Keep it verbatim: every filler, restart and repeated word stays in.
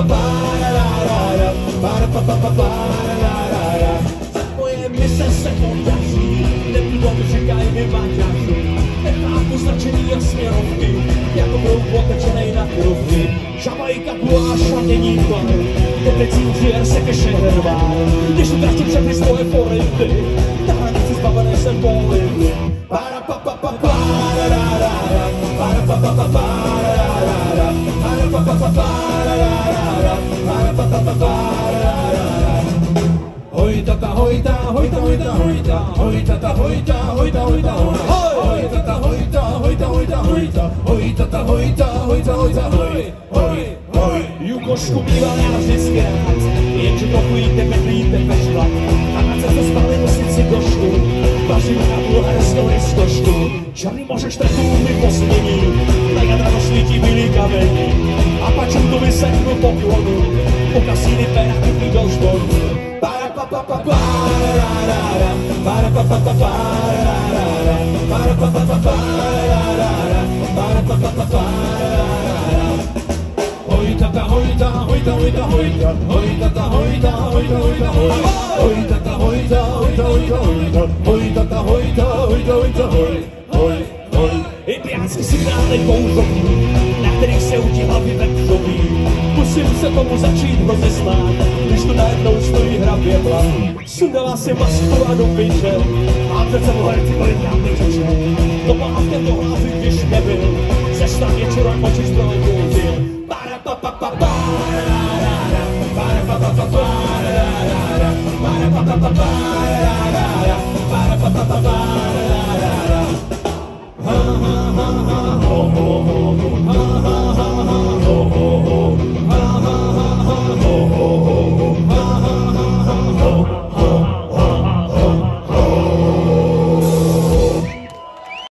Moje mise se podaří, nebudou čekaj mi maťařů. Nechápu značení a směrovky, jako brouk otečenej na krovky. Žamajka, guláš a není tvar, detekcím žier se keše hrvá. Když utratím všechny svoje forinty, na hranici zbavené jsem polin. Para pa pa pa pa ra ra ra ra, para pa pa pa pa ra ra ra, para pa pa pa pa ra ra ra, para pa pa pa pa ra ra ra. Hoj tata hojta, hojta hojta hojta, hoj tata hojta, hojta hojta hojta, hoj tata hojta, hojta hojta hojta, hoj tata hojta, hojta hojta hoj, hoj hoj. Jukošku býval já vždycky rád, jenže trochu jíte bedlíte vešla, a na cestě spali nosit si košku, vařím na bulharskou riskošku. Černý moře štretů mi posmění, na jadra rozsvítí bílý kamení, a pačem tu vyseknu poklonu, po kasíny pera kupí do žbonu. Para pa pa pa pa ra ra ra, para pa pa pa pa ra ra ra, para pa pa pa pa ra ra ra, para pa pa pa pa ra ra ra. Hoj tata hojta, hojta hojta hojta, hoj tata hojta, hojta hojta hoj, hoj tata hojta, hojta hojta hojta, hoj tata hojta, hojta hojta hoj, hoj hoj. I pijácky signály kouřový, na kterých se utí hlavy vepřový. Musím se tomu začít rozesmát, když tu najednou stojí hrabědla. Sundala si masku a do piče, a přece herci byli právě řeče. To má v této hlázi, když nebyl, ze stran věčorem oči zproudil. Para pa pa pa pa ra ra ra, para pa pa pa pa ra ra ra, para pa pa pa pa ra ra ra, para pa pa pa pa ra ra ra.